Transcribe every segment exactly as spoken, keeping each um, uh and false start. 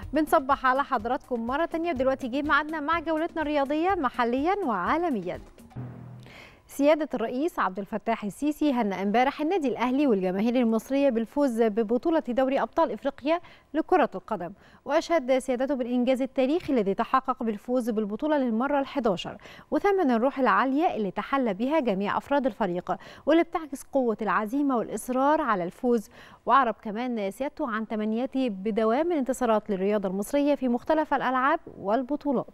بنصبح على حضراتكم مرة تانية، ودلوقتي جه ميعادنا مع جولتنا الرياضية محليا وعالميا. سيادة الرئيس عبد الفتاح السيسي هنأ امبارح النادي الأهلي والجماهير المصرية بالفوز ببطولة دوري أبطال إفريقيا لكرة القدم، وأشاد سيادته بالإنجاز التاريخي الذي تحقق بالفوز بالبطولة للمرة الحادية عشرة، وثمن الروح العالية اللي تحلى بها جميع أفراد الفريق واللي بتعكس قوة العزيمة والإصرار على الفوز. وأعرب كمان سيادته عن تمنياته بدوام الانتصارات للرياضة المصرية في مختلف الألعاب والبطولات.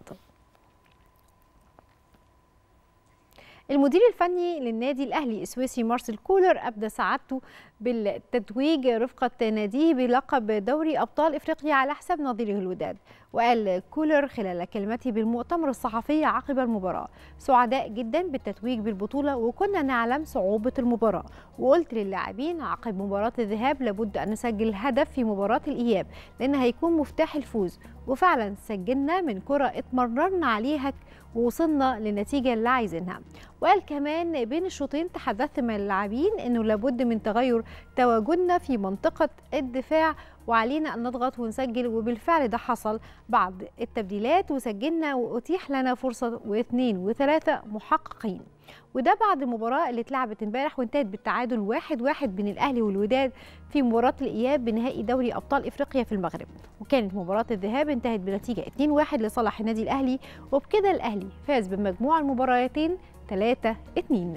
المدير الفني للنادي الأهلي السويسري مارسيل كولر أبدى سعادته بالتتويج رفقة ناديه بلقب دوري أبطال إفريقيا على حساب نظيره الوداد. وقال كولر خلال كلمته بالمؤتمر الصحفي عقب المباراة: سعداء جدا بالتتويج بالبطولة، وكنا نعلم صعوبة المباراة، وقلت للاعبين عقب مباراة الذهاب لابد أن نسجل هدف في مباراة الإياب لأن هيكون مفتاح الفوز، وفعلا سجلنا من كرة اتمررنا عليها ووصلنا للنتيجة اللي عايزينها. وقال كمان بين الشوطين تحدثت مع اللاعبين انه لابد من تغير تواجدنا في منطقة الدفاع وعلينا ان نضغط ونسجل، وبالفعل ده حصل بعد التبديلات وسجلنا واتيح لنا فرصة واثنين وثلاثة محققين. وده بعد المباراة اللي اتلعبت امبارح وانتهت بالتعادل واحد واحد بين الاهلي والوداد في مباراة الاياب بنهائي دوري ابطال افريقيا في المغرب، وكانت مباراة الذهاب انتهت بنتيجة اثنين واحد لصالح النادي الاهلي، وبكده الاهلي فاز بمجموع المباراتين ثلاثة اثنين.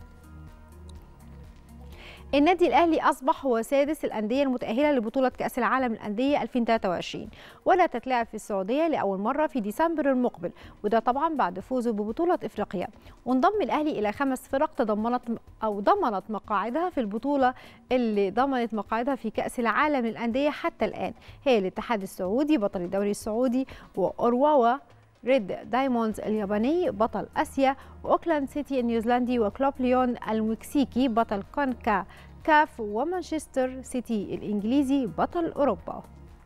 النادي الأهلي أصبح هو سادس الأندية المتأهلة لبطولة كأس العالم للأندية ألفين وثلاثة وعشرين، ولا تتلعب في السعودية لأول مرة في ديسمبر المقبل، وده طبعا بعد فوزه ببطولة إفريقيا. وانضم الأهلي إلى خمس فرق تضمنت أو ضمنت مقاعدها في البطولة اللي ضمنت مقاعدها في كأس العالم للأندية حتى الآن، هي الاتحاد السعودي بطل الدوري السعودي، وأورواوا ريد دايموندز الياباني بطل آسيا، وأوكلاند سيتي النيوزيلندي، وكلوب ليون المكسيكي بطل كونكا كاف، ومانشستر سيتي الإنجليزي بطل أوروبا.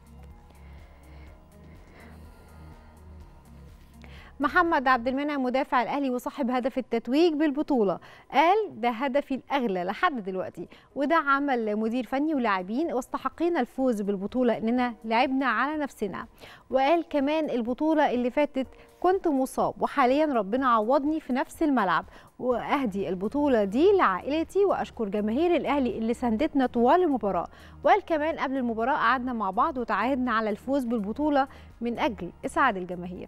محمد عبد المنعم مدافع الأهلي وصاحب هدف التتويج بالبطولة قال: ده هدفي الأغلى لحد دلوقتي، وده عمل مدير فني ولاعبين، واستحقينا الفوز بالبطولة إننا لعبنا على نفسنا. وقال كمان: البطولة اللي فاتت كنت مصاب وحاليا ربنا عوضني في نفس الملعب، وأهدي البطولة دي لعائلتي وأشكر جماهير الأهلي اللي ساندتنا طوال المباراة. وقال كمان: قبل المباراة قعدنا مع بعض وتعاهدنا على الفوز بالبطولة من أجل إسعاد الجماهير.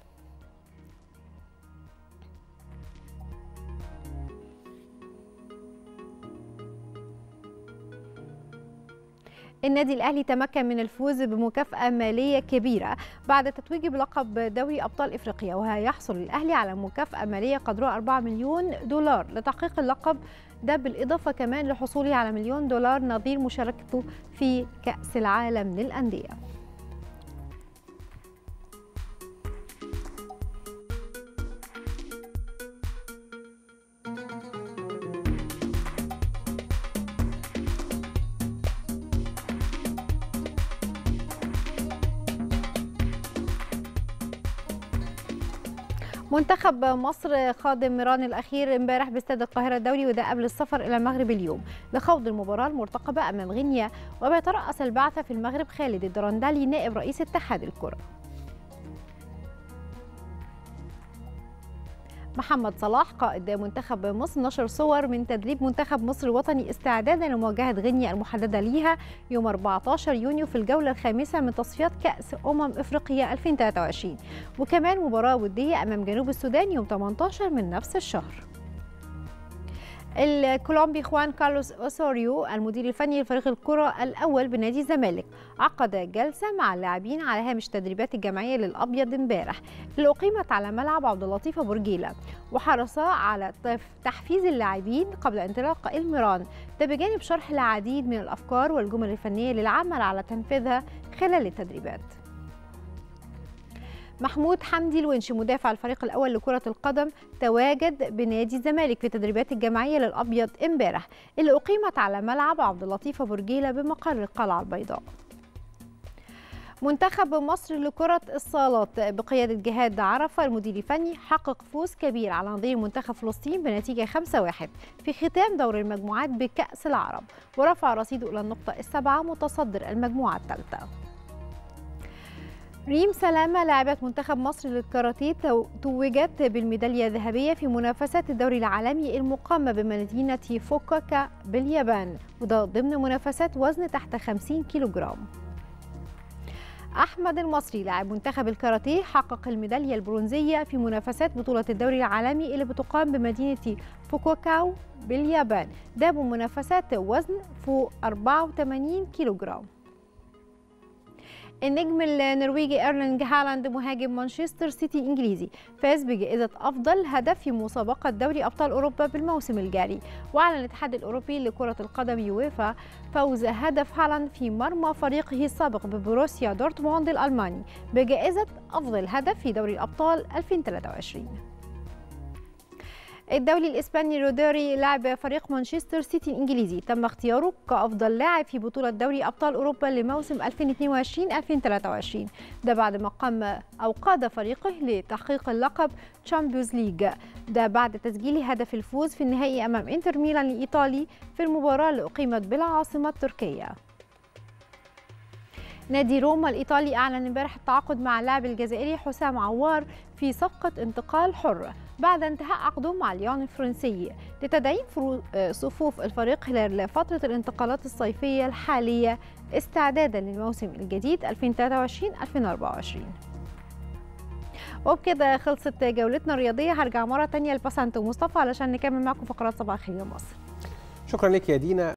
النادي الأهلي تمكن من الفوز بمكافأة مالية كبيرة بعد تتويجه بلقب دوري أبطال إفريقيا، وهيحصل الأهلي على مكافأة مالية قدرها أربعة مليون دولار لتحقيق اللقب ده، بالإضافة كمان لحصوله على مليون دولار نظير مشاركته في كأس العالم للأندية. منتخب مصر خاض المران الأخير امبارح باستاد القاهرة الدولي، وده قبل السفر إلى المغرب اليوم لخوض المباراة المرتقبة أمام غينيا. وبيترأس البعثة في المغرب خالد الدرندلي نائب رئيس اتحاد الكرة. محمد صلاح قائد منتخب مصر نشر صور من تدريب منتخب مصر الوطني استعدادا لمواجهة غينيا المحددة ليها يوم أربعة عشر يونيو في الجولة الخامسة من تصفيات كأس أمم إفريقيا ألفين وثلاثة وعشرين، وكمان مباراة ودية أمام جنوب السودان يوم ثمانية عشر من نفس الشهر. الكولومبي خوان كارلوس أوسوريو المدير الفني لفريق الكرة الأول بنادي الزمالك عقد جلسة مع اللاعبين على هامش تدريبات الجمعية للأبيض امبارح اللي أقيمت على ملعب عبد اللطيف أبو رجيلة، وحرص على تحفيز اللاعبين قبل انطلاق المران، ده بجانب شرح العديد من الأفكار والجمل الفنية للعمل على تنفيذها خلال التدريبات. محمود حمدي الونشي مدافع الفريق الأول لكرة القدم تواجد بنادي الزمالك في تدريبات الجمعية للأبيض امبارح اللي أقيمت على ملعب عبد اللطيف أبو رجيلة بمقر القلعة البيضاء. منتخب مصر لكرة الصالات بقيادة جهاد عرفة المدير الفني حقق فوز كبير على نظير منتخب فلسطين بنتيجة خمسة واحد في ختام دور المجموعات بكأس العرب، ورفع رصيده إلى النقطة السابعة متصدر المجموعة الثالثة. ريم سلامة لاعبة منتخب مصر للكاراتيه توجت بالميدالية الذهبية في منافسات الدوري العالمي المقامة بمدينة فوكوكا باليابان، وده ضمن منافسات وزن تحت خمسين كيلوغرام. أحمد المصري لاعب منتخب الكاراتيه حقق الميدالية البرونزية في منافسات بطولة الدوري العالمي اللي بتقام بمدينة فوكوكاو باليابان، ده بمنافسات وزن فوق أربعة وثمانين كيلوغرام. النجم النرويجي إيرلينج هالاند مهاجم مانشستر سيتي الإنجليزي فاز بجائزة أفضل هدف في مسابقة دوري أبطال أوروبا بالموسم الجاري. وأعلن الاتحاد الأوروبي لكرة القدم يويفا فوز هدف هالاند في مرمى فريقه السابق ببروسيا دورتموند الألماني بجائزة أفضل هدف في دوري الأبطال ألفين وثلاثة وعشرين. الدولي الإسباني روديري لاعب فريق مانشستر سيتي الإنجليزي تم اختياره كأفضل لاعب في بطولة دوري أبطال أوروبا لموسم ألفين واثنين وعشرين ألفين وثلاثة وعشرين، ده بعد ما قام أو قاد فريقه لتحقيق اللقب تشامبيونز ليج، ده بعد تسجيل هدف الفوز في النهائي أمام إنتر ميلان الإيطالي في المباراة اللي أقيمت بالعاصمة التركية. نادي روما الإيطالي أعلن امبارح التعاقد مع اللاعب الجزائري حسام عوار في صفقة انتقال حر بعد انتهاء عقده مع ليون الفرنسي لتدعيم صفوف الفريق خلال فترة الانتقالات الصيفية الحالية استعدادا للموسم الجديد ألفين وثلاثة وعشرين ألفين وأربعة وعشرين. وبكده خلصت جولتنا الرياضية، هرجع مرة تانية لبسنت ومصطفى علشان نكمل معكم فقرات صباح الخير يا مصر. شكرا لك يا دينا.